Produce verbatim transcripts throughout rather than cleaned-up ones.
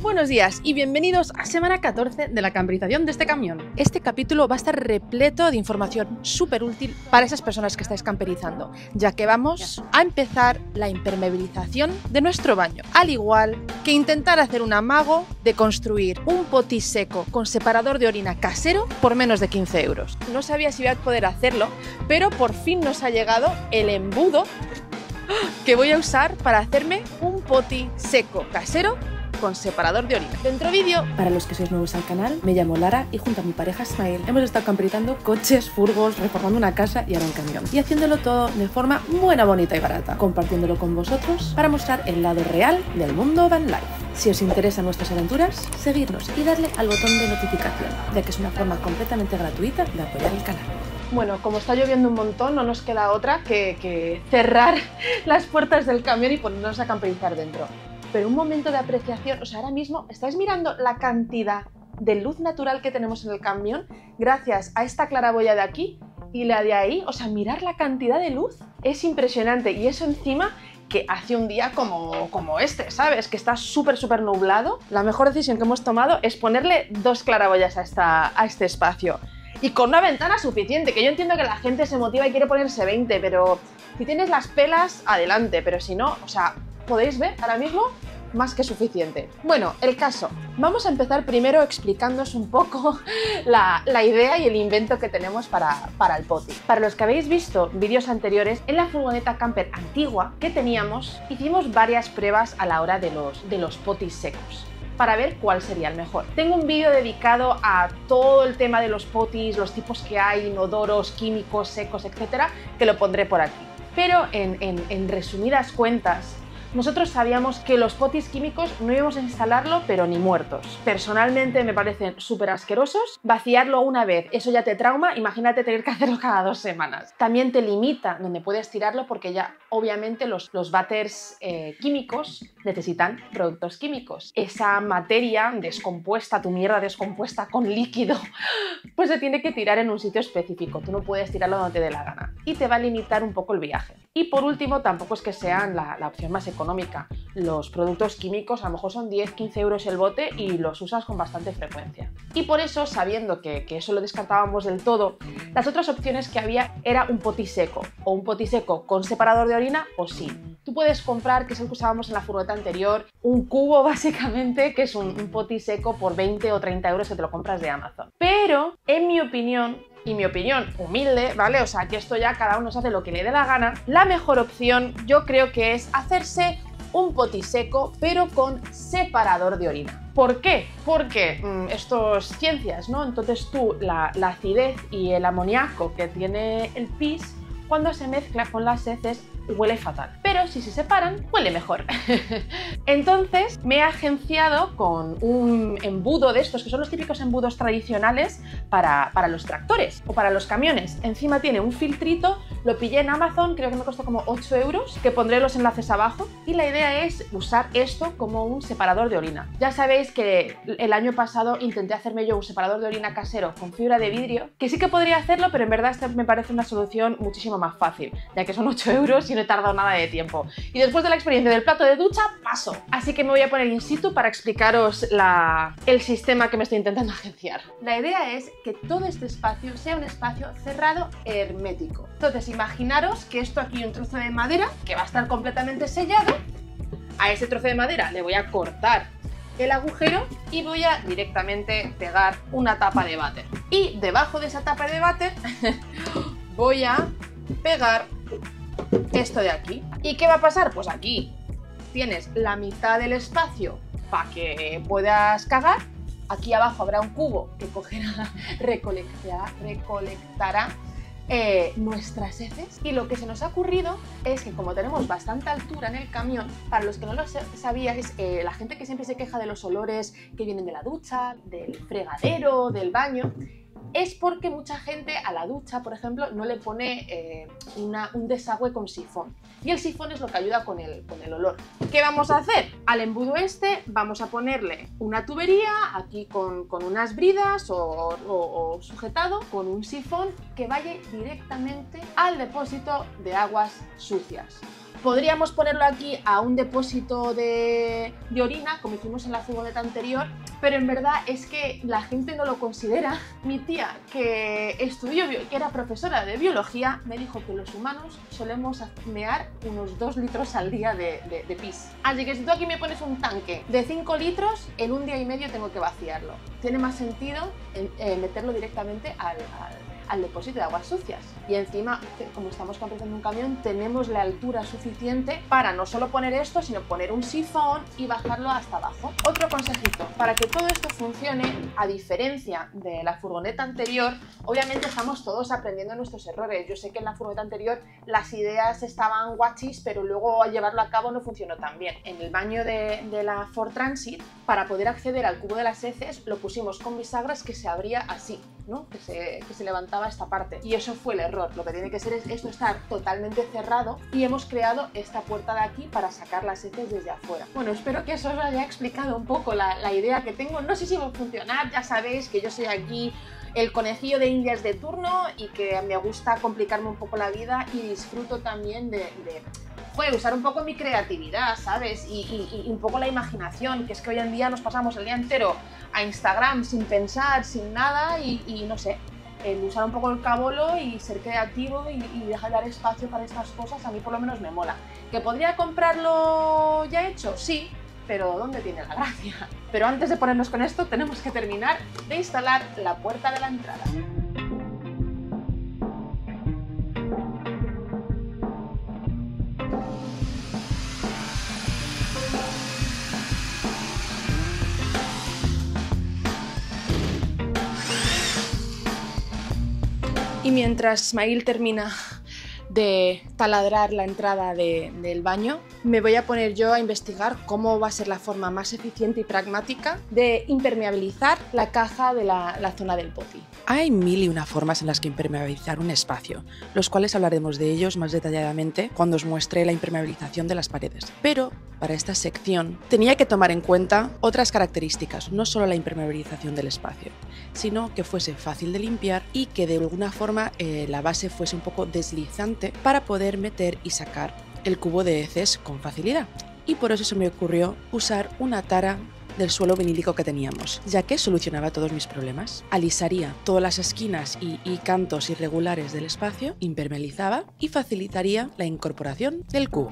Buenos días y bienvenidos a semana catorce de la camperización de este camión. Este capítulo va a estar repleto de información súper útil para esas personas que estáis camperizando, ya que vamos a empezar la impermeabilización de nuestro baño, al igual que intentar hacer un amago de construir un potis seco con separador de orina casero por menos de quince euros. No sabía si iba a poder hacerlo, pero por fin nos ha llegado el embudo que voy a usar para hacerme un poti seco casero con separador de orina. Dentro vídeo. Para los que sois nuevos al canal, me llamo Lara y junto a mi pareja Ismael hemos estado camperizando coches, furgos, reformando una casa y ahora un camión. Y haciéndolo todo de forma buena, bonita y barata, compartiéndolo con vosotros para mostrar el lado real del mundo van life. Si os interesan nuestras aventuras, seguidnos y darle al botón de notificación, ya que es una forma completamente gratuita de apoyar el canal. Bueno, como está lloviendo un montón, no nos queda otra que, que cerrar las puertas del camión y ponernos a camperizar dentro. Pero un momento de apreciación, o sea, ahora mismo estáis mirando la cantidad de luz natural que tenemos en el camión gracias a esta claraboya de aquí y la de ahí. O sea, mirar la cantidad de luz es impresionante, y eso encima que hace un día como, como este, ¿sabes? Que está súper, súper nublado. La mejor decisión que hemos tomado es ponerle dos claraboyas a, esta, a este espacio. Y con una ventana suficiente, que yo entiendo que la gente se motiva y quiere ponerse veinte, pero si tienes las pelas, adelante, pero si no, o sea, podéis ver ahora mismo más que suficiente. Bueno, el caso. Vamos a empezar primero explicándoos un poco la, la idea y el invento que tenemos para, para el poti. Para los que habéis visto vídeos anteriores, en la furgoneta camper antigua que teníamos, hicimos varias pruebas a la hora de los, de los potis secos, para ver cuál sería el mejor. Tengo un vídeo dedicado a todo el tema de los potis, los tipos que hay, inodoros, químicos, secos, etcétera, que lo pondré por aquí. Pero en, en, en resumidas cuentas, nosotros sabíamos que los potis químicos no íbamos a instalarlo, pero ni muertos. Personalmente me parecen súper asquerosos. Vaciarlo una vez, eso ya te trauma, imagínate tener que hacerlo cada dos semanas. También te limita donde puedes tirarlo, porque ya obviamente los, los váters eh, químicos necesitan productos químicos. Esa materia descompuesta, tu mierda descompuesta con líquido, pues se tiene que tirar en un sitio específico. Tú no puedes tirarlo donde te dé la gana. Y te va a limitar un poco el viaje. Y por último, tampoco es que sean la, la opción más económica. Los productos químicos a lo mejor son diez a quince euros el bote y los usas con bastante frecuencia. Y por eso, sabiendo que, que eso lo descartábamos del todo, las otras opciones que había era un poti seco, o un poti seco con separador de orina o sin. Tú puedes comprar, que es el que usábamos en la furgoneta anterior, un cubo básicamente, que es un, un poti seco por veinte o treinta euros que te lo compras de Amazon. Pero, en mi opinión, y mi opinión humilde, ¿vale? O sea, que esto ya cada uno se hace lo que le dé la gana, la mejor opción yo creo que es hacerse un poti seco, pero con separador de orina. ¿Por qué? Porque mmm, esto es ciencias, ¿no? Entonces tú, la, la acidez y el amoníaco que tiene el pis, cuando se mezcla con las heces, huele fatal. Pero si se separan, huele mejor. Entonces me he agenciado con un embudo de estos, que son los típicos embudos tradicionales para, para los tractores o para los camiones. Encima tiene un filtrito, lo pillé en Amazon, creo que me costó como ocho euros, que pondré los enlaces abajo. Y la idea es usar esto como un separador de orina. Ya sabéis que el año pasado intenté hacerme yo un separador de orina casero con fibra de vidrio, que sí que podría hacerlo, pero en verdad este me parece una solución muchísimo más fácil, ya que son ocho euros y no he tardado nada de tiempo. Y después de la experiencia del plato de ducha, paso. Así que me voy a poner in situ para explicaros la, el sistema que me estoy intentando agenciar. La idea es que todo este espacio sea un espacio cerrado hermético. Entonces imaginaros que esto aquí es un trozo de madera que va a estar completamente sellado. A ese trozo de madera le voy a cortar el agujero y voy a directamente pegar una tapa de váter. Y debajo de esa tapa de váter voy a pegar esto de aquí. ¿Y qué va a pasar? Pues aquí tienes la mitad del espacio para que puedas cagar. Aquí abajo habrá un cubo que cogerá, recolectará, recolectará eh, nuestras heces. Y lo que se nos ha ocurrido es que, como tenemos bastante altura en el camión, para los que no lo sabíais, eh, la gente que siempre se queja de los olores que vienen de la ducha, del fregadero, del baño, es porque mucha gente a la ducha, por ejemplo, no le pone eh, una, un desagüe con sifón. Y el sifón es lo que ayuda con el, con el olor. ¿Qué vamos a hacer? Al embudo este vamos a ponerle una tubería, aquí con, con unas bridas o, o, o sujetado con un sifón que vaya directamente al depósito de aguas sucias. Podríamos ponerlo aquí a un depósito de, de orina, como hicimos en la furgoneta anterior, pero en verdad es que la gente no lo considera. Mi tía, que estudió, que era profesora de biología, me dijo que los humanos solemos mear unos dos litros al día de, de, de pis. Así que si tú aquí me pones un tanque de cinco litros, en un día y medio tengo que vaciarlo. Tiene más sentido eh, meterlo directamente al, al al depósito de aguas sucias. Y encima, como estamos comprando un camión, tenemos la altura suficiente para no solo poner esto, sino poner un sifón y bajarlo hasta abajo. Otro consejito, para que todo esto funcione, a diferencia de la furgoneta anterior, obviamente estamos todos aprendiendo nuestros errores. Yo sé que en la furgoneta anterior las ideas estaban guachis, pero luego al llevarlo a cabo no funcionó tan bien. En el baño de, de la Ford Transit, para poder acceder al cubo de las heces, lo pusimos con bisagras que se abría así, ¿no? Que se, que se levantaba esta parte, y eso fue el error. Lo que tiene que ser es esto estar totalmente cerrado, y hemos creado esta puerta de aquí para sacar las heces desde afuera. Bueno, espero que eso os haya explicado un poco la, la idea que tengo. No sé si va a funcionar, ya sabéis que yo soy aquí el conejillo de indias de turno y que me gusta complicarme un poco la vida, y disfruto también de, de pues, usar un poco mi creatividad, ¿sabes? Y, y, y un poco la imaginación, que es que hoy en día nos pasamos el día entero a Instagram sin pensar, sin nada, y, y no sé, el usar un poco el cabolo y ser creativo y, y dejar dar espacio para estas cosas, a mí por lo menos me mola. ¿Que podría comprarlo ya hecho? Sí, pero ¿dónde tiene la gracia? Pero antes de ponernos con esto, tenemos que terminar de instalar la puerta de la entrada. Y mientras Ismael termina de taladrar la entrada de, del baño, me voy a poner yo a investigar cómo va a ser la forma más eficiente y pragmática de impermeabilizar la caja de la, la zona del poti. Hay mil y una formas en las que impermeabilizar un espacio, los cuales hablaremos de ellos más detalladamente cuando os muestre la impermeabilización de las paredes. Pero para esta sección tenía que tomar en cuenta otras características, no solo la impermeabilización del espacio, sino que fuese fácil de limpiar y que de alguna forma eh, la base fuese un poco deslizante para poder meter y sacar el cubo de heces con facilidad. Y por eso se me ocurrió usar una tara del suelo vinílico que teníamos, ya que solucionaba todos mis problemas. Alisaría todas las esquinas y, y cantos irregulares del espacio, impermeabilizaba y facilitaría la incorporación del cubo.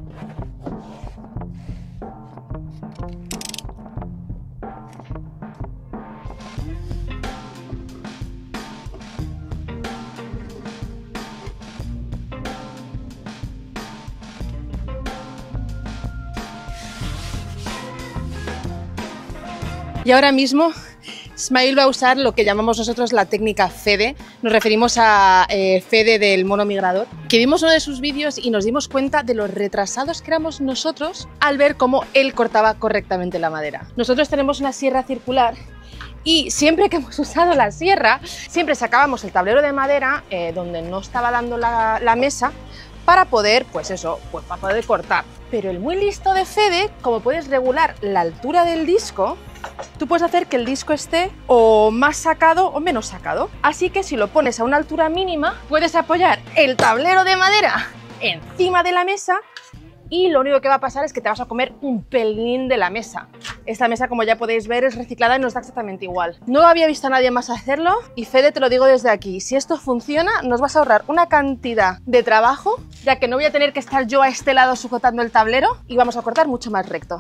Y ahora mismo Ismael va a usar lo que llamamos nosotros la técnica Fede. Nos referimos a eh, Fede del mono migrador, que vimos uno de sus vídeos y nos dimos cuenta de los retrasados que éramos nosotros al ver cómo él cortaba correctamente la madera. Nosotros tenemos una sierra circular y siempre que hemos usado la sierra, siempre sacábamos el tablero de madera eh, donde no estaba dando la, la mesa, para poder, pues eso, pues para poder cortar. Pero el muy listo de Fede, como puedes regular la altura del disco, tú puedes hacer que el disco esté o más sacado o menos sacado. Así que si lo pones a una altura mínima, puedes apoyar el tablero de madera encima de la mesa y lo único que va a pasar es que te vas a comer un pelín de la mesa. Esta mesa, como ya podéis ver, es reciclada y nos da exactamente igual. No había visto a nadie más hacerlo y Fede, te lo digo desde aquí, si esto funciona, nos vas a ahorrar una cantidad de trabajo, ya que no voy a tener que estar yo a este lado sujetando el tablero y vamos a cortar mucho más recto.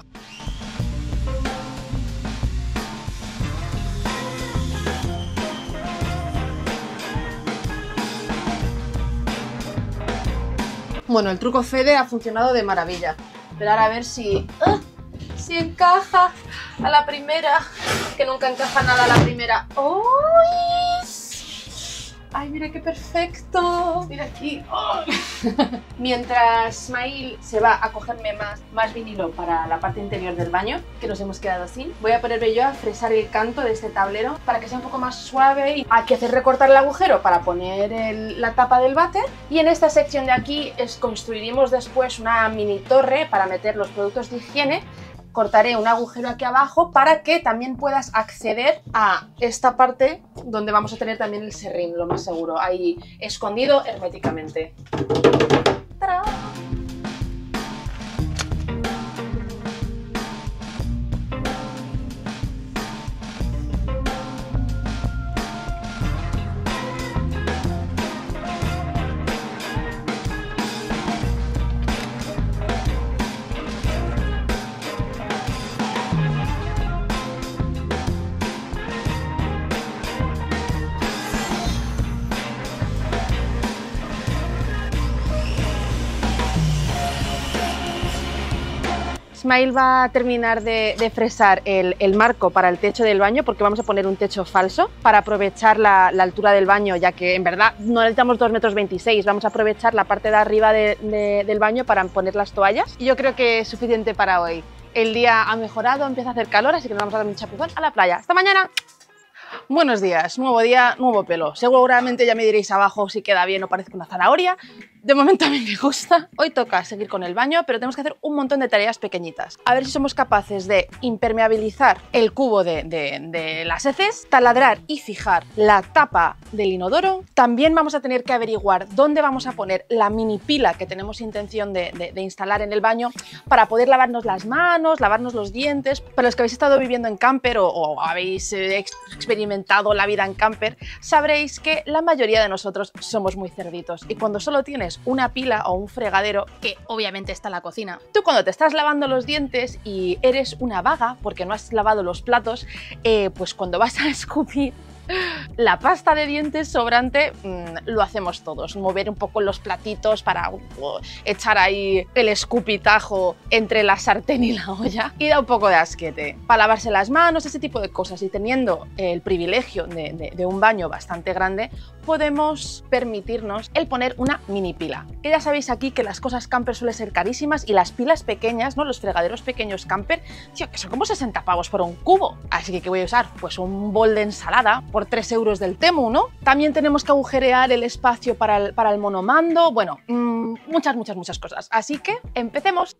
Bueno, el truco Fede ha funcionado de maravilla, pero ahora a ver si, ¡ah! si encaja a la primera, que nunca encaja nada a la primera. ¡Uy! ¡Ay, mira qué perfecto! Mira aquí. ¡Oh! Mientras Ismael se va a cogerme más, más vinilo para la parte interior del baño, que nos hemos quedado sin, voy a ponerme yo a fresar el canto de este tablero para que sea un poco más suave. Y hay que hacer recortar el agujero para poner el, la tapa del váter. Y en esta sección de aquí es, construiremos después una mini torre para meter los productos de higiene. Cortaré un agujero aquí abajo para que también puedas acceder a esta parte donde vamos a tener también el serrín, lo más seguro, ahí escondido herméticamente. ¡Tarán! Ismael va a terminar de, de fresar el, el marco para el techo del baño, porque vamos a poner un techo falso para aprovechar la, la altura del baño, ya que en verdad no necesitamos dos metros veintiséis, vamos a aprovechar la parte de arriba de, de, del baño para poner las toallas. Y yo creo que es suficiente para hoy. El día ha mejorado, empieza a hacer calor, así que nos vamos a dar un chapuzón a la playa. ¡Hasta mañana! Buenos días, nuevo día, nuevo pelo. Seguramente ya me diréis abajo si queda bien o parezco una zanahoria. De momento a mí me gusta. Hoy toca seguir con el baño, pero tenemos que hacer un montón de tareas pequeñitas. A ver si somos capaces de impermeabilizar el cubo de, de, de las heces, taladrar y fijar la tapa del inodoro. También vamos a tener que averiguar dónde vamos a poner la mini pila que tenemos intención de, de, de instalar en el baño para poder lavarnos las manos, lavarnos los dientes. Para los que habéis estado viviendo en camper o, o habéis eh, experimentado la vida en camper, sabréis que la mayoría de nosotros somos muy cerditos y cuando solo tienes una pila o un fregadero, que obviamente está en la cocina, tú cuando te estás lavando los dientes y eres una vaga porque no has lavado los platos, eh, pues cuando vas a escupir la pasta de dientes sobrante, mmm, lo hacemos todos, mover un poco los platitos para uh, echar ahí el escupitajo entre la sartén y la olla y da un poco de asquete. Para lavarse las manos, ese tipo de cosas, y teniendo el privilegio de, de, de un baño bastante grande, podemos permitirnos el poner una mini pila. Y ya sabéis aquí que las cosas camper suelen ser carísimas y las pilas pequeñas, ¿no? Los fregaderos pequeños camper, tío, que son como sesenta pavos por un cubo. Así que ¿qué voy a usar? Pues un bol de ensalada por tres euros del Temu, ¿no? También tenemos que agujerear el espacio para el, para el monomando, bueno, mmm, muchas, muchas, muchas cosas. Así que empecemos.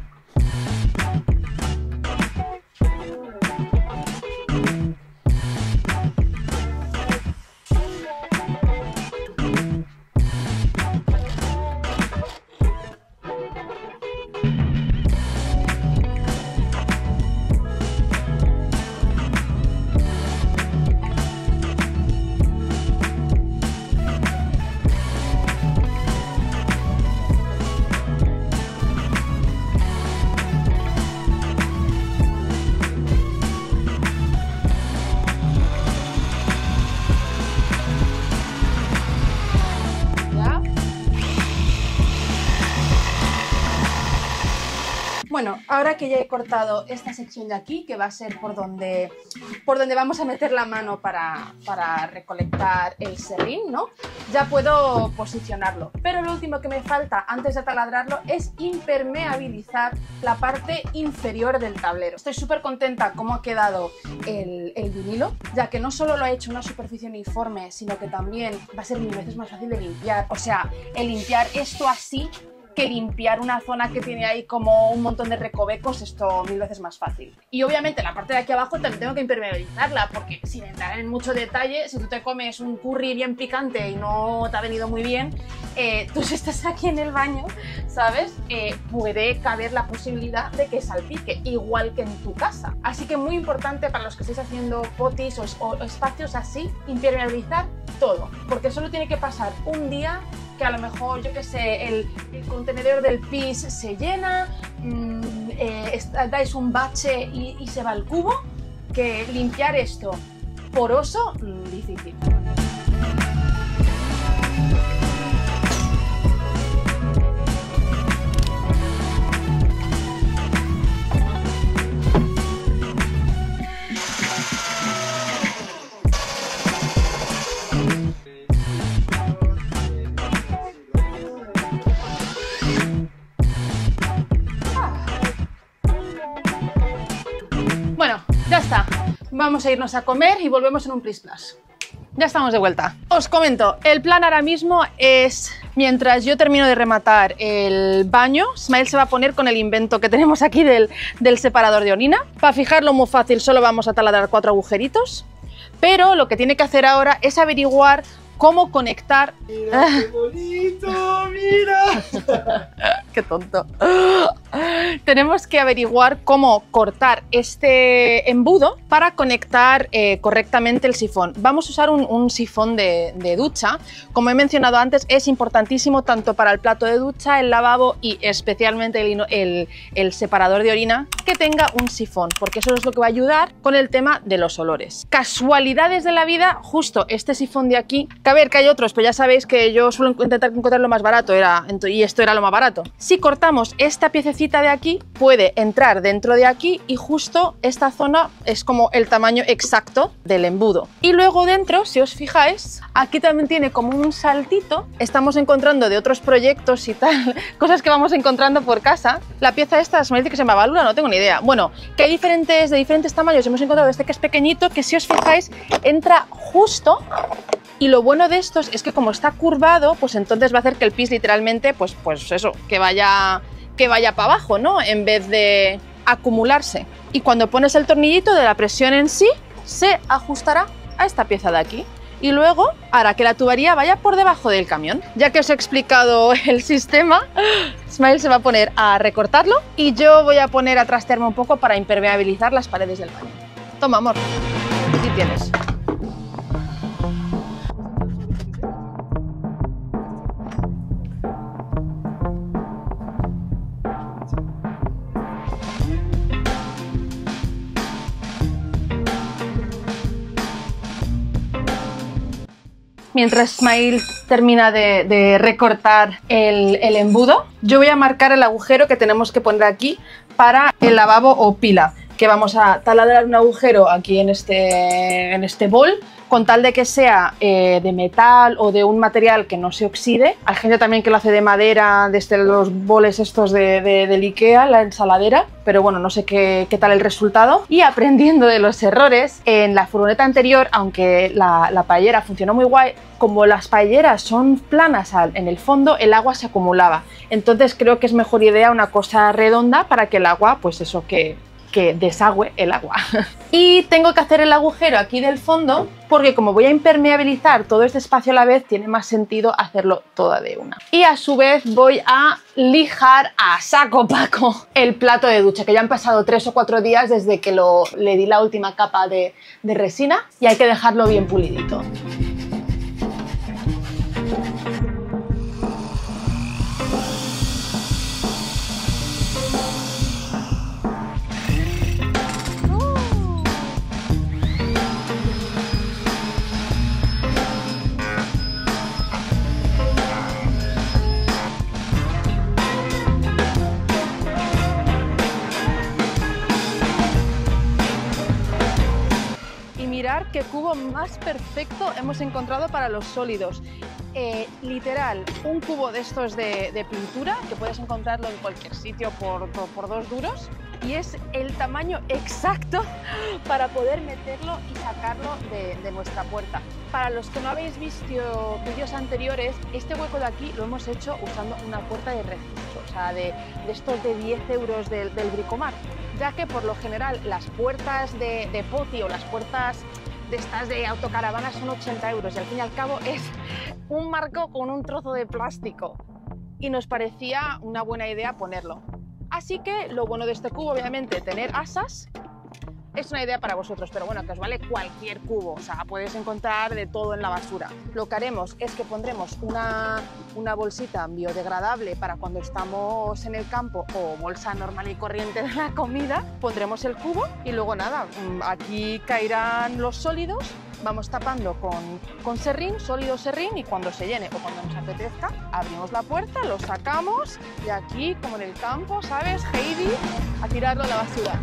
Bueno, ahora que ya he cortado esta sección de aquí, que va a ser por donde, por donde vamos a meter la mano para, para recolectar el serrín, ¿no? Ya puedo posicionarlo. Pero lo último que me falta antes de taladrarlo es impermeabilizar la parte inferior del tablero. Estoy súper contenta cómo ha quedado el, el vinilo, ya que no solo lo ha hecho una superficie uniforme, sino que también va a ser mil veces más fácil de limpiar. O sea, el limpiar esto así que limpiar una zona que tiene ahí como un montón de recovecos, esto mil veces más fácil. Y obviamente la parte de aquí abajo también tengo que impermeabilizarla, porque sin entrar en mucho detalle, si tú te comes un curry bien picante y no te ha venido muy bien, eh, tú si estás aquí en el baño, ¿sabes? Eh, puede caber la posibilidad de que salpique, igual que en tu casa. Así que muy importante para los que estéis haciendo potis o, o espacios así, impermeabilizar todo, porque solo tiene que pasar un día que a lo mejor, yo que sé, el, el contenedor del pis se llena, mmm, eh, dais un bache y, y se va el cubo, que limpiar esto poroso, mmm, difícil. Bueno, ya está. Vamos a irnos a comer y volvemos en un plis plas. Ya estamos de vuelta. Os comento, el plan ahora mismo es, mientras yo termino de rematar el baño, Ismael se va a poner con el invento que tenemos aquí del, del separador de orina. Para fijarlo muy fácil, solo vamos a taladrar cuatro agujeritos, pero lo que tiene que hacer ahora es averiguar cómo conectar... ¡Mira qué bonito! ¡Mira! ¡Qué tonto! Tenemos que averiguar cómo cortar este embudo para conectar eh, correctamente el sifón. Vamos a usar un, un sifón de, de ducha. Como he mencionado antes, es importantísimo tanto para el plato de ducha, el lavabo y especialmente el, el, el separador de orina que tenga un sifón, porque eso es lo que va a ayudar con el tema de los olores. Casualidades de la vida, justo este sifón de aquí Que a ver, que hay otros, pero ya sabéis que yo suelo intentar encontrar lo más barato era, y esto era lo más barato. Si cortamos esta piececita de aquí, puede entrar dentro de aquí y justo esta zona es como el tamaño exacto del embudo. Y luego dentro, si os fijáis, aquí también tiene como un saltito. Estamos encontrando de otros proyectos y tal, cosas que vamos encontrando por casa. La pieza esta se me dice que se llama válvula, no tengo ni idea. Bueno, que hay diferentes, de diferentes tamaños. Hemos encontrado este que es pequeñito, que si os fijáis, entra justo. Y lo bueno de estos es que como está curvado, pues entonces va a hacer que el pis literalmente, pues, pues eso, que vaya, que vaya para abajo, ¿no? En vez de acumularse. Y cuando pones el tornillito de la presión en sí, se ajustará a esta pieza de aquí. Y luego hará que la tubería vaya por debajo del camión. Ya que os he explicado el sistema, Smile se va a poner a recortarlo y yo voy a poner a trastearme un poco para impermeabilizar las paredes del baño. Toma, amor, aquí tienes. Mientras Smile termina de, de recortar el, el embudo, yo voy a marcar el agujero que tenemos que poner aquí para el lavabo o pila, que vamos a taladrar un agujero aquí en este, en este bol, con tal de que sea eh, de metal o de un material que no se oxide. Hay gente también que lo hace de madera, desde los boles estos de, de, del Ikea, la ensaladera, pero bueno, no sé qué, qué tal el resultado. Y aprendiendo de los errores, en la furgoneta anterior, aunque la, la paellera funcionó muy guay, como las paelleras son planas al, en el fondo, el agua se acumulaba. Entonces creo que es mejor idea una cosa redonda para que el agua, pues eso, que... que desagüe el agua. Y tengo que hacer el agujero aquí del fondo porque como voy a impermeabilizar todo este espacio a la vez, tiene más sentido hacerlo toda de una. Y a su vez voy a lijar a saco paco el plato de ducha, que ya han pasado tres o cuatro días desde que lo, le di la última capa de, de resina y hay que dejarlo bien pulidito. Mirad qué cubo más perfecto hemos encontrado para los sólidos. Eh, literal, un cubo de estos de, de pintura, que puedes encontrarlo en cualquier sitio por, por, por dos duros, y es el tamaño exacto para poder meterlo y sacarlo de, de nuestra puerta. Para los que no habéis visto vídeos anteriores, este hueco de aquí lo hemos hecho usando una puerta de registro, o sea, de, de estos de diez euros del, del Bricomart, ya que por lo general las puertas de, de poti o las puertas de estas de autocaravana son ochenta euros y al fin y al cabo es un marco con un trozo de plástico y nos parecía una buena idea ponerlo. Así que lo bueno de este cubo, obviamente, tener asas, es una idea para vosotros, pero bueno, que os vale cualquier cubo, o sea, puedes encontrar de todo en la basura. Lo que haremos es que pondremos una, una bolsita biodegradable para cuando estamos en el campo o bolsa normal y corriente de la comida, pondremos el cubo y luego nada, aquí caerán los sólidos, vamos tapando con, con serrín, sólido serrín, y cuando se llene o cuando nos apetezca, abrimos la puerta, lo sacamos y aquí, como en el campo, ¿sabes? Heidi, a tirarlo a la basura.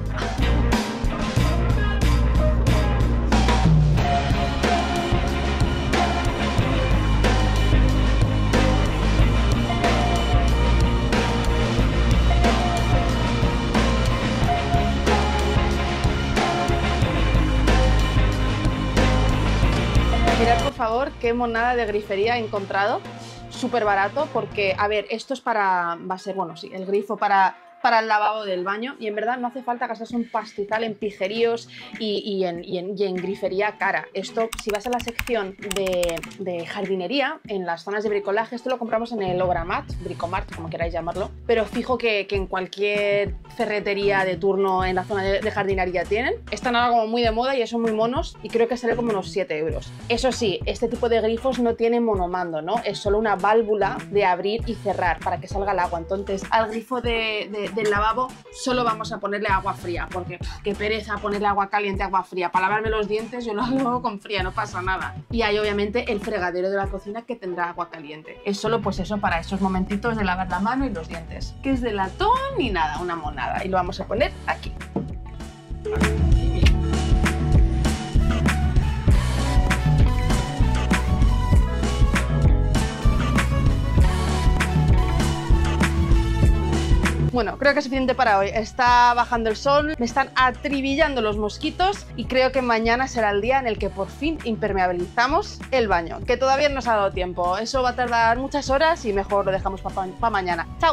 Mirad por favor qué monada de grifería he encontrado, súper barato, porque a ver, esto es para, va a ser, bueno, sí, el grifo para, para el lavabo del baño, y en verdad no hace falta gastarse un pastizal en pijeríos y, y, en, y, en, y en grifería cara. Esto, si vas a la sección de, de jardinería, en las zonas de bricolaje, esto lo compramos en el Obramat, Bricomart, como queráis llamarlo, pero fijo que, que en cualquier ferretería de turno en la zona de, de jardinería tienen. Están ahora como muy de moda y son muy monos y creo que sale como unos siete euros. Eso sí, este tipo de grifos no tiene monomando, ¿no? Es solo una válvula de abrir y cerrar para que salga el agua. Entonces, al grifo de, de, del lavabo solo vamos a ponerle agua fría, porque qué pereza ponerle agua caliente, agua fría. Para lavarme los dientes yo lo hago con fría, no pasa nada. Y hay obviamente el fregadero de la cocina que tendrá agua caliente. Es solo pues eso para esos momentitos de lavar la mano y los dientes. Que es de latón ni nada, una monada. Y lo vamos a poner aquí. Bueno, creo que es suficiente para hoy. Está bajando el sol, me están atribillando los mosquitos y creo que mañana será el día en el que por fin impermeabilizamos el baño, que todavía no nos ha dado tiempo. Eso va a tardar muchas horas y mejor lo dejamos para pa mañana. ¡Chao!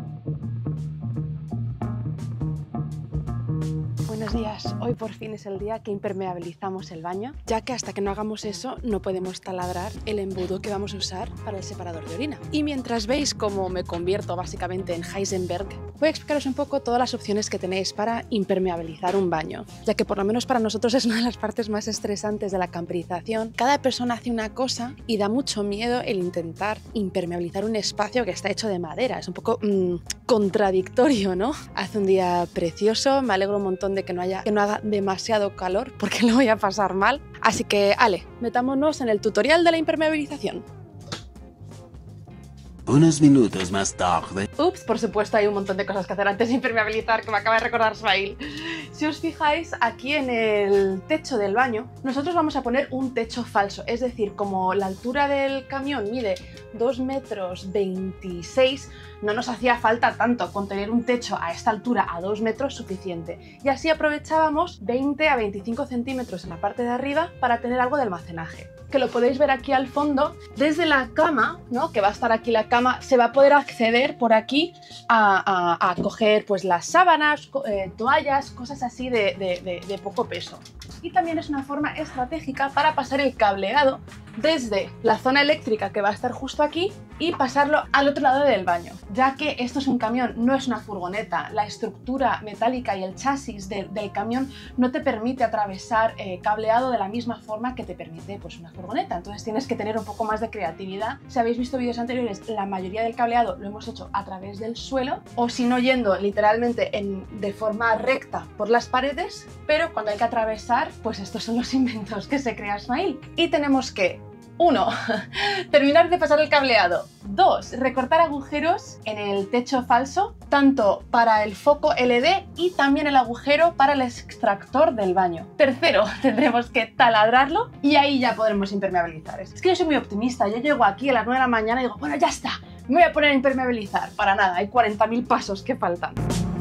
Buenos días, hoy por fin es el día que impermeabilizamos el baño, ya que hasta que no hagamos eso no podemos taladrar el embudo que vamos a usar para el separador de orina. Y mientras veis cómo me convierto básicamente en Heisenberg, voy a explicaros un poco todas las opciones que tenéis para impermeabilizar un baño, ya que por lo menos para nosotros es una de las partes más estresantes de la camperización. Cada persona hace una cosa y da mucho miedo el intentar impermeabilizar un espacio que está hecho de madera. Es un poco mmm, contradictorio, ¿no? Hace un día precioso, me alegro un montón de que no, haya, que no haga demasiado calor porque lo voy a pasar mal. Así que, ale, metámonos en el tutorial de la impermeabilización. Unos minutos más tarde. Ups, por supuesto hay un montón de cosas que hacer antes de impermeabilizar que me acaba de recordar Smail. Si os fijáis, aquí en el techo del baño, nosotros vamos a poner un techo falso. Es decir, como la altura del camión mide dos metros veintiséis, no nos hacía falta tanto, con tener un techo a esta altura a dos metros suficiente. Y así aprovechábamos veinte a veinticinco centímetros en la parte de arriba para tener algo de almacenaje. Que lo podéis ver aquí al fondo, desde la cama, ¿no? Que va a estar aquí la cama, se va a poder acceder por aquí a, a, a coger pues las sábanas, eh, toallas, cosas así de, de, de, de poco peso. Y también es una forma estratégica para pasar el cableado desde la zona eléctrica que va a estar justo aquí y pasarlo al otro lado del baño, ya que esto es un camión, no es una furgoneta. La estructura metálica y el chasis de, del camión no te permite atravesar eh, cableado de la misma forma que te permite pues, una furgoneta, entonces tienes que tener un poco más de creatividad. Si habéis visto vídeos anteriores, la mayoría del cableado lo hemos hecho a través del suelo, o si no yendo literalmente en, de forma recta por las paredes, pero cuando hay que atravesar, pues estos son los inventos que se crea Smail. Y tenemos que uno. Terminar de pasar el cableado. dos. Recortar agujeros en el techo falso, tanto para el foco L E D y también el agujero para el extractor del baño. Tercero, tendremos que taladrarlo y ahí ya podremos impermeabilizar. Es que yo soy muy optimista, yo llego aquí a las nueve de la mañana y digo, bueno, ya está, me voy a poner a impermeabilizar. Para nada, hay cuarenta mil pasos que faltan.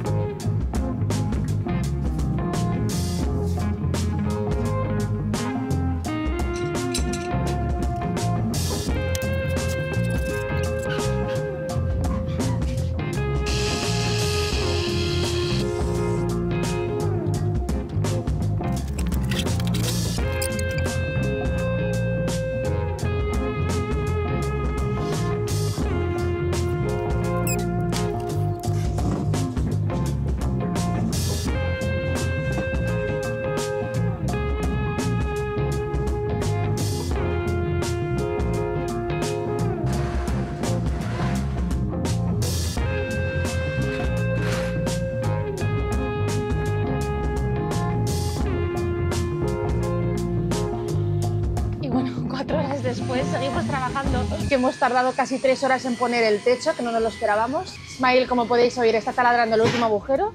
Después seguimos trabajando, que hemos tardado casi tres horas en poner el techo, que no nos lo esperábamos. Smail, como podéis oír, está taladrando el último agujero.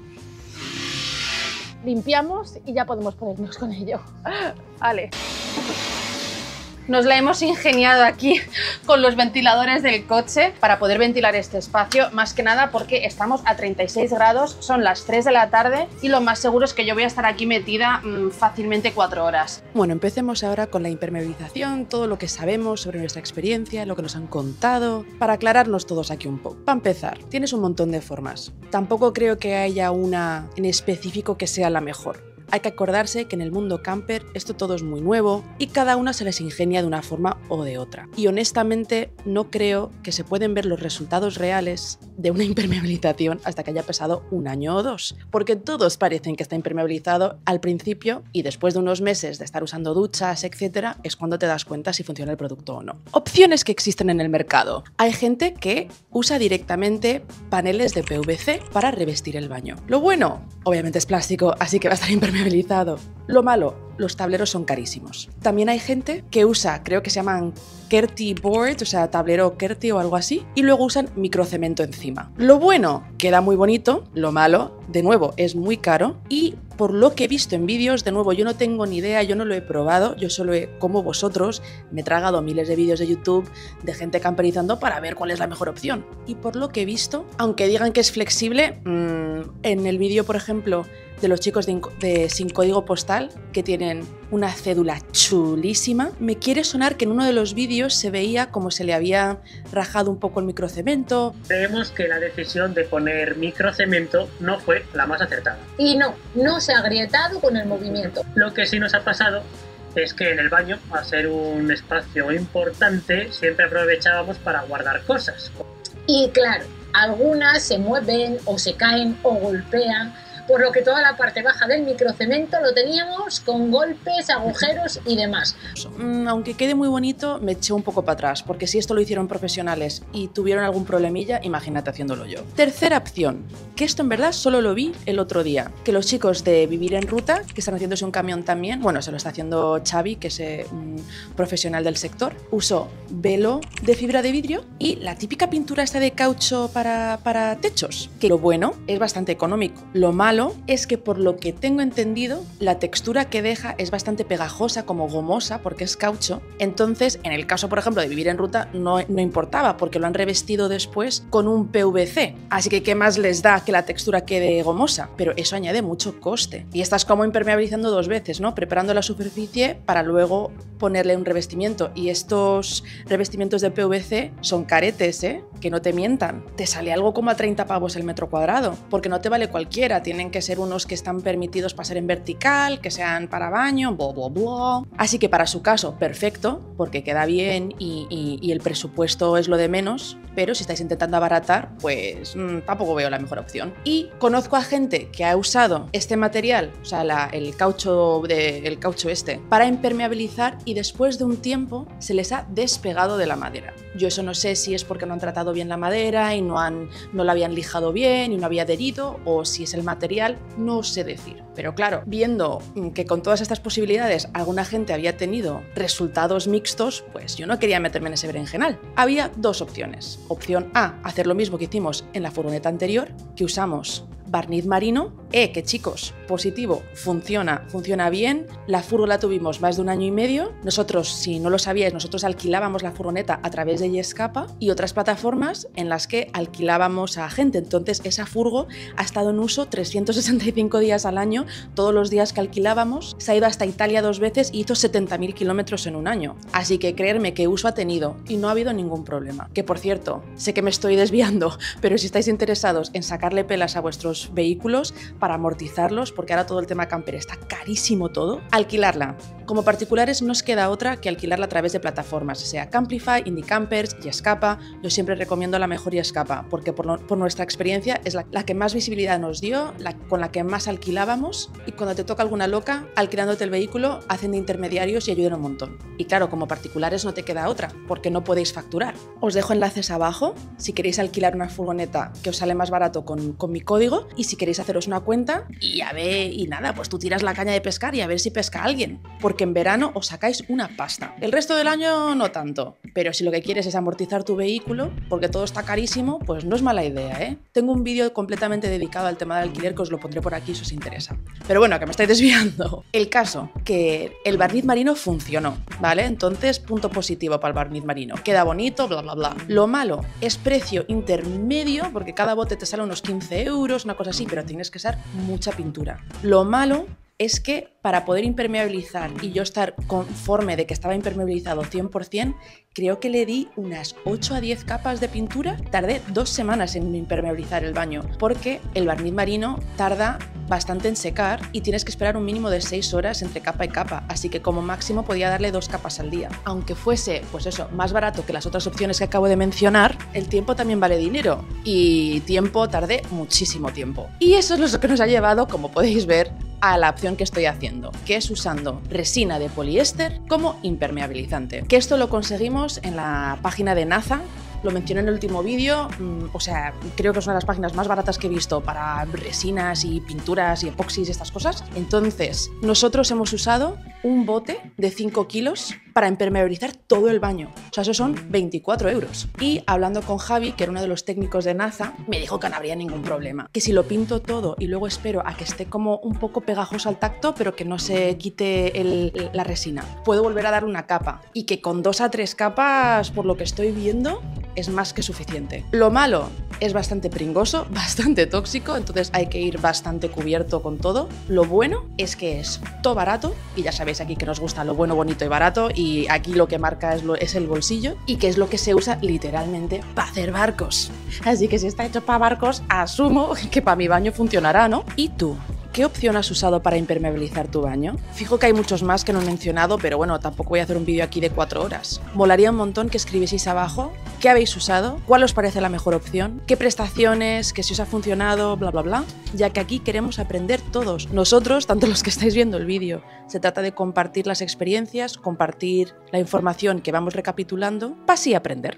Limpiamos y ya podemos ponernos con ello. Vale. Nos la hemos ingeniado aquí con los ventiladores del coche para poder ventilar este espacio, más que nada porque estamos a treinta y seis grados, son las tres de la tarde y lo más seguro es que yo voy a estar aquí metida mmm, fácilmente cuatro horas. Bueno, empecemos ahora con la impermeabilización, todo lo que sabemos sobre nuestra experiencia, lo que nos han contado, para aclararnos todos aquí un poco. Para empezar, tienes un montón de formas. Tampoco creo que haya una en específico que sea la mejor. hay que acordarse que en el mundo camper esto todo es muy nuevo y cada una se les ingenia de una forma o de otra. Y honestamente no creo que se pueden ver los resultados reales de una impermeabilización hasta que haya pasado un año o dos, porque todos parecen que está impermeabilizado al principio y después de unos meses de estar usando duchas, etcétera, es cuando te das cuenta si funciona el producto o no. Opciones que existen en el mercado. Hay gente que usa directamente paneles de P V C para revestir el baño. Lo bueno, obviamente es plástico, así que va a estar impermeabilizado. Lo malo, los tableros son carísimos. También hay gente que usa, creo que se llaman Kerty boards, o sea, tablero Kerty o algo así, y luego usan microcemento encima. Lo bueno, queda muy bonito. Lo malo, de nuevo, es muy caro y por lo que he visto en vídeos, de nuevo, yo no tengo ni idea, yo no lo he probado, yo solo he, como vosotros, me he tragado miles de vídeos de YouTube de gente camperizando para ver cuál es la mejor opción. Y por lo que he visto, aunque digan que es flexible, mmm, en el vídeo, por ejemplo, de los chicos de, de Sin Código Postal, que tienen una cédula chulísima, me quiere sonar que en uno de los vídeos se veía como se le había rajado un poco el microcemento. Creemos que la decisión de poner microcemento no fue la más acertada. Y no, no se ha agrietado con el movimiento. Lo que sí nos ha pasado es que en el baño, al ser un espacio importante, siempre aprovechábamos para guardar cosas. Y claro, algunas se mueven o se caen o golpean, por lo que toda la parte baja del microcemento lo teníamos con golpes, agujeros y demás. Aunque quede muy bonito, me eché un poco para atrás, porque si esto lo hicieron profesionales y tuvieron algún problemilla, imagínate haciéndolo yo. Tercera opción, que esto en verdad solo lo vi el otro día, que los chicos de Vivir en Ruta, que están haciéndose un camión también, bueno, se lo está haciendo Xavi, que es eh, un profesional del sector, usó velo de fibra de vidrio y la típica pintura esta de caucho para, para techos, que lo bueno es bastante económico. Lo malo es que, por lo que tengo entendido, la textura que deja es bastante pegajosa, como gomosa, porque es caucho. Entonces, en el caso, por ejemplo, de Vivir en Ruta, no, no importaba, porque lo han revestido después con un P V C. Así que, ¿qué más les da que la textura quede gomosa? Pero eso añade mucho coste. Y estás como impermeabilizando dos veces, ¿no? Preparando la superficie para luego ponerle un revestimiento. Y estos revestimientos de P V C son caretes, ¿eh? Que no te mientan. Te sale algo como a treinta pavos el metro cuadrado, porque no te vale cualquiera. Tienen que ser unos que están permitidos pasar en vertical, que sean para baño, bla, bla, bla. Así que para su caso, perfecto, porque queda bien y, y, y el presupuesto es lo de menos, pero si estáis intentando abaratar, pues mmm, tampoco veo la mejor opción. Y conozco a gente que ha usado este material, o sea, la, el, caucho de, el caucho este, para impermeabilizar y después de un tiempo se les ha despegado de la madera. Yo eso no sé si es porque no han tratado bien la madera y no, han, no la habían lijado bien y no había adherido, o si es el material, no sé decir. Pero claro, viendo que con todas estas posibilidades alguna gente había tenido resultados mixtos, pues yo no quería meterme en ese berenjenal. Había dos opciones. Opción A, hacer lo mismo que hicimos en la furgoneta anterior, que usamos barniz marino. Eh, que chicos, positivo, funciona, funciona bien. La furgo la tuvimos más de un año y medio. Nosotros, si no lo sabíais, nosotros alquilábamos la furgoneta a través de Yescapa y otras plataformas en las que alquilábamos a gente. Entonces esa furgo ha estado en uso trescientos sesenta y cinco días al año, todos los días que alquilábamos. Se ha ido hasta Italia dos veces y hizo setenta mil kilómetros en un año. Así que creerme que uso ha tenido y no ha habido ningún problema. Que por cierto, sé que me estoy desviando, pero si estáis interesados en sacarle pelas a vuestros vehículos para amortizarlos, porque ahora todo el tema camper está carísimo todo, alquilarla. Como particulares no os queda otra que alquilarla a través de plataformas, sea Camplify, Indie Campers, Yescapa. Yo siempre recomiendo la mejor Yescapa, porque por, no, por nuestra experiencia es la, la que más visibilidad nos dio, la, con la que más alquilábamos, y cuando te toca alguna loca, alquilándote el vehículo, hacen de intermediarios y ayudan un montón. Y claro, como particulares no te queda otra, porque no podéis facturar. Os dejo enlaces abajo, si queréis alquilar una furgoneta que os sale más barato con, con mi código, y si queréis haceros una cuenta y a ver, y nada, pues tú tiras la caña de pescar y a ver si pesca alguien, porque en verano os sacáis una pasta. El resto del año no tanto, pero si lo que quieres es amortizar tu vehículo, porque todo está carísimo, pues no es mala idea, ¿eh? Tengo un vídeo completamente dedicado al tema del alquiler que os lo pondré por aquí si os interesa. Pero bueno, que me estáis desviando. El caso, que el barniz marino funcionó, ¿vale? Entonces, punto positivo para el barniz marino. Queda bonito, bla, bla, bla. Lo malo es precio intermedio, porque cada bote te sale unos quince euros, una cosa así, pero tienes que usar mucha pintura. Lo malo es que para poder impermeabilizar y yo estar conforme de que estaba impermeabilizado cien por cien, creo que le di unas ocho a diez capas de pintura. Tardé dos semanas en impermeabilizar el baño, porque el barniz marino tarda bastante en secar y tienes que esperar un mínimo de seis horas entre capa y capa, así que como máximo podía darle dos capas al día. Aunque fuese, pues eso, más barato que las otras opciones que acabo de mencionar, el tiempo también vale dinero, y tiempo tardé muchísimo tiempo. Y eso es lo que nos ha llevado, como podéis ver, a la opción que estoy haciendo, que es usando resina de poliéster como impermeabilizante. Que esto lo conseguimos en la página de NASA. Lo mencioné en el último vídeo, o sea, creo que es una de las páginas más baratas que he visto para resinas y pinturas y epoxis y estas cosas. Entonces, nosotros hemos usado un bote de cinco kilos para impermeabilizar todo el baño. O sea, eso son veinticuatro euros. Y hablando con Javi, que era uno de los técnicos de NASA, me dijo que no habría ningún problema. Que si lo pinto todo y luego espero a que esté como un poco pegajoso al tacto, pero que no se quite el, la resina, puedo volver a dar una capa. Y que con dos a tres capas, por lo que estoy viendo, es más que suficiente. Lo malo es bastante pringoso, bastante tóxico, entonces hay que ir bastante cubierto con todo. Lo bueno es que es todo barato, y ya sabéis aquí que nos gusta lo bueno, bonito y barato, y aquí lo que marca es, lo, es el bolsillo, y que es lo que se usa literalmente para hacer barcos. Así que si está hecho para barcos, asumo que para mi baño funcionará, ¿no? ¿Y tú? ¿Qué opción has usado para impermeabilizar tu baño? Fijo que hay muchos más que no he mencionado, pero bueno, tampoco voy a hacer un vídeo aquí de cuatro horas. Molaría un montón que escribieseis abajo qué habéis usado, cuál os parece la mejor opción, qué prestaciones, que si os ha funcionado, bla bla bla, ya que aquí queremos aprender todos. Nosotros, tanto los que estáis viendo el vídeo, se trata de compartir las experiencias, compartir la información que vamos recapitulando, para así aprender.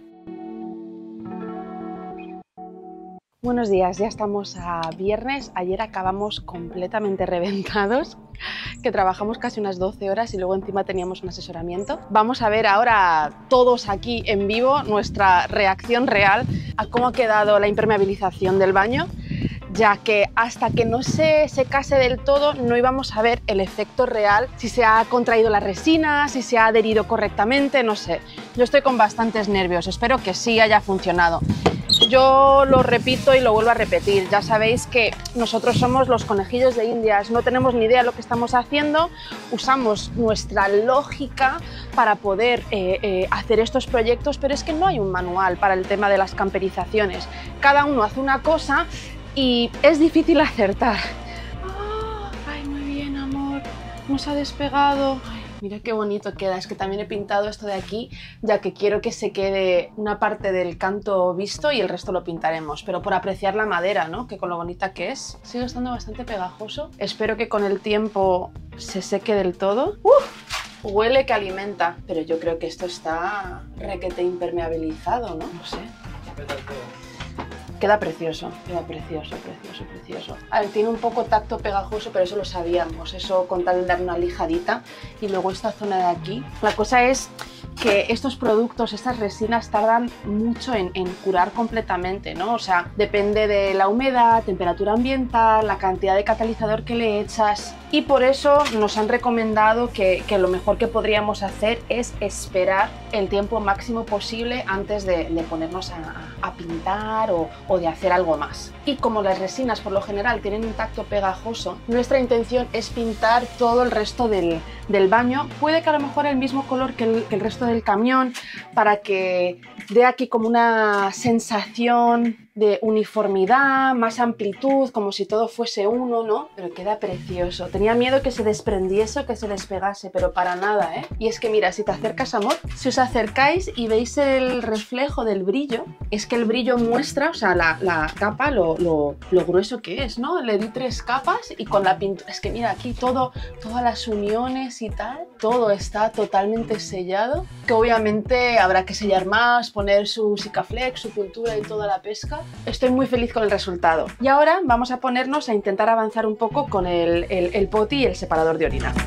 Buenos días, ya estamos a viernes. Ayer acabamos completamente reventados, que trabajamos casi unas doce horas y luego encima teníamos un asesoramiento. Vamos a ver ahora todos aquí en vivo nuestra reacción real a cómo ha quedado la impermeabilización del baño, ya que hasta que no se secase del todo no íbamos a ver el efecto real, si se ha contraído la resina, si se ha adherido correctamente, no sé. Yo estoy con bastantes nervios, espero que sí haya funcionado. Yo lo repito y lo vuelvo a repetir, ya sabéis que nosotros somos los conejillos de Indias, no tenemos ni idea de lo que estamos haciendo, usamos nuestra lógica para poder eh, eh, hacer estos proyectos, pero es que no hay un manual para el tema de las camperizaciones. Cada uno hace una cosa y es difícil acertar. Oh, ay, muy bien, amor, nos ha despegado. Ay, mira qué bonito queda, es que también he pintado esto de aquí, ya que quiero que se quede una parte del canto visto y el resto lo pintaremos, pero por apreciar la madera, ¿no? Que con lo bonita que es. Sigue estando bastante pegajoso, espero que con el tiempo se seque del todo. ¡Uf! Huele que alimenta, pero yo creo que esto está requete impermeabilizado, ¿no? No sé. Queda precioso, queda precioso, precioso, precioso. A ver, tiene un poco tacto pegajoso, pero eso lo sabíamos, eso con tal de darle una lijadita. Y luego esta zona de aquí. La cosa es que estos productos, estas resinas tardan mucho en, en curar completamente, ¿no? O sea, depende de la humedad, temperatura ambiental, la cantidad de catalizador que le echas, y por eso nos han recomendado que, que lo mejor que podríamos hacer es esperar el tiempo máximo posible antes de, de ponernos a, a pintar o, o de hacer algo más. Y como las resinas por lo general tienen un tacto pegajoso, nuestra intención es pintar todo el resto del, del baño, puede que a lo mejor el mismo color que el, que el resto del camión, para que dé aquí como una sensación de uniformidad, más amplitud, como si todo fuese uno, ¿no? Pero queda precioso. Tenía miedo que se desprendiese o que se despegase, pero para nada, ¿eh? Y es que mira, si te acercas, amor, si os acercáis y veis el reflejo del brillo, es que el brillo muestra, o sea, la, la capa, lo, lo, lo grueso que es, ¿no? Le di tres capas y con la pintura, es que mira, aquí todo, todas las uniones y tal, todo está totalmente sellado, que obviamente habrá que sellar más, poner su Sikaflex, su pintura y toda la pesca. Estoy muy feliz con el resultado. Y ahora vamos a ponernos a intentar avanzar un poco con el, el, el poti y el separador de orina.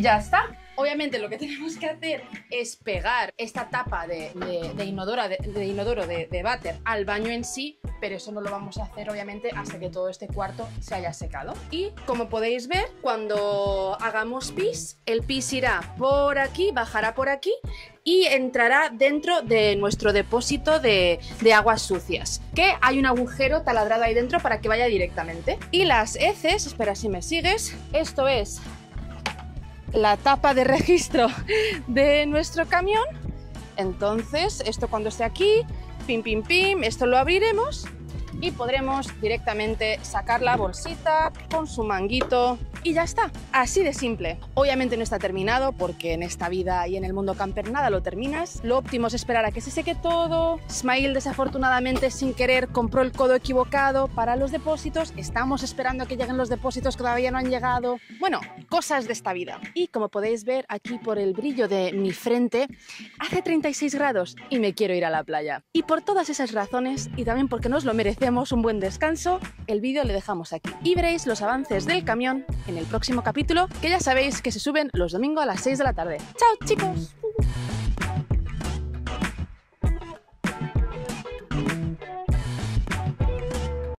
ya está. Obviamente lo que tenemos que hacer es pegar esta tapa de, de, de inodoro, de, de, inodoro de, de váter al baño en sí, pero eso no lo vamos a hacer obviamente hasta que todo este cuarto se haya secado. Y como podéis ver, cuando hagamos pis, el pis irá por aquí, bajará por aquí y entrará dentro de nuestro depósito de, de aguas sucias, que hay un agujero taladrado ahí dentro para que vaya directamente. Y las heces, espera si me sigues, esto es la tapa de registro de nuestro camión. Entonces, esto cuando esté aquí, pim, pim, pim, esto lo abriremos y podremos directamente sacar la bolsita con su manguito y ya está, así de simple. Obviamente no está terminado porque en esta vida y en el mundo camper nada lo terminas. Lo óptimo es esperar a que se seque todo. Ismael desafortunadamente sin querer compró el codo equivocado para los depósitos. Estamos esperando a que lleguen los depósitos que todavía no han llegado. Bueno, cosas de esta vida. Y como podéis ver aquí por el brillo de mi frente, hace treinta y seis grados y me quiero ir a la playa. Y por todas esas razones y también porque nos lo merecemos un buen descanso, el vídeo le dejamos aquí. Y veréis los avances del camión en el próximo capítulo, que ya sabéis que se suben los domingos a las seis de la tarde. ¡Chao, chicos!